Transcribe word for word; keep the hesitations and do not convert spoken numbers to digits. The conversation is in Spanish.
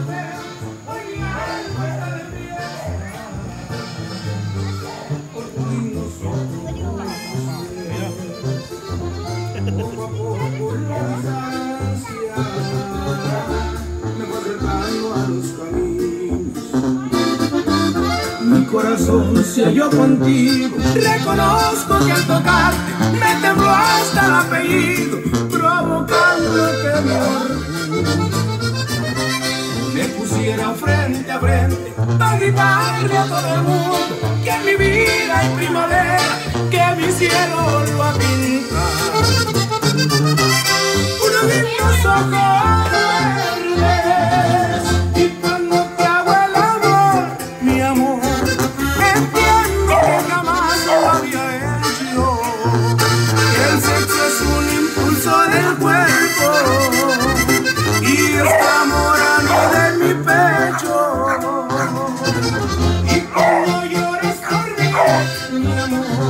Mi corazón se halló contigo. Reconozco que al tocarte me tembló hasta el apellido, provocando temor. Me pusiera frente a frente para gritarle a todo el mundo que mi vida es primavera, que mi cielo vuelva a pintar. Unos lindos ojos verdes, y cuando te hago el amor, mi amor, entiendo que jamás lo había hecho, que el sexo es un impulso del cuerpo y está morando de mi pecho. Y cuando lloras por mí, mi amor,